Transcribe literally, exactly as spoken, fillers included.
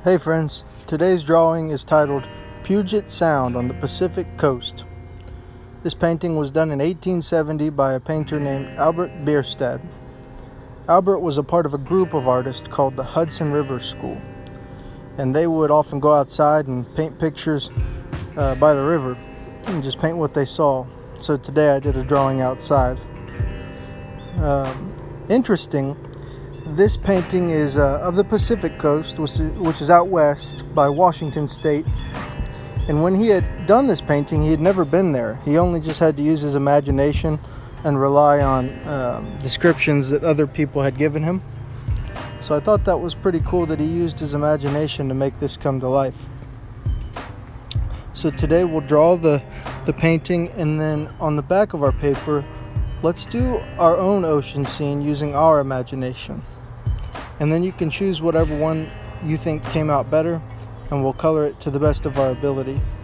Hey friends, today's drawing is titled Puget Sound on the Pacific Coast. This painting was done in eighteen seventy by a painter named Albert Bierstadt. Albert was a part of a group of artists called the Hudson River School, and they would often go outside and paint pictures uh, by the river and just paint what they saw. So today I did a drawing outside. Um, interesting. This painting is uh, of the Pacific Coast, which is, which is out west by Washington State. And when he had done this painting, he had never been there. He only just had to use his imagination and rely on uh, descriptions that other people had given him. So I thought that was pretty cool that he used his imagination to make this come to life. So today we'll draw the, the painting, and then on the back of our paper, let's do our own ocean scene using our imagination. And then you can choose whatever one you think came out better, and we'll color it to the best of our ability.